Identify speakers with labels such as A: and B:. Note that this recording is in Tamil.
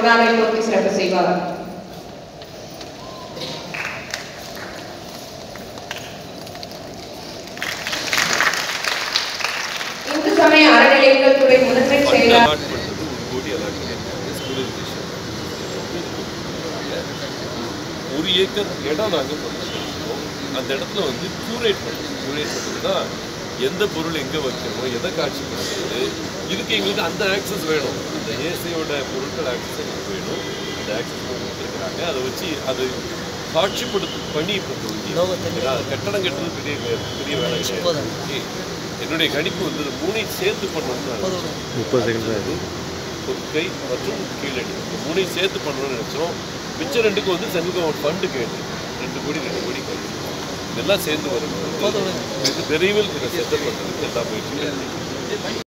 A: விழாவை போற்றி சிறப்பு செய்வார். இந்து சமய அறநிலையங்கள் துறை முதன்மை செயலாளர்
B: ஒரு ஏக்கர் இடம் நாங்கள் கொடுத்துருக்கோம். அந்த இடத்துல வந்து கியூரேட் பண்ணுறதுன்னா எந்த பொருள் எங்கே வைக்கணும், எதை காட்சிப்படுத்துறது, இதுக்கு எங்களுக்கு அந்த ஆக்சஸ் வேணும். அந்த ஏசியோட பொருட்கள் ஆக்சஸ் எங்களுக்கு வேணும். அந்த ஆக்சஸ் கொடுத்துருக்குறாங்க. அதை வச்சு அது காட்சிப்படுத்தும் பணி இப்போ கட்டடம் கட்டுறது பெரிய வேலை கிடையாது. என்னுடைய கணிப்பு வந்து 3 சேர்த்து பண்ணணும்னு 30 செகண்ட் கொற்கை மற்றும் கீழடி 3 சேர்த்து பண்ணணும்னு நினச்சோம். மிச்சம் 2க்கு வந்து சென்ட்ரல் ஃபண்டு கேட்டு 2 கோடி கேட்டு இதெல்லாம் சேர்ந்து வரும். விரைவில் இதை செட்டில் பண்ணுறதுக்கு எல்லா முயற்சியும்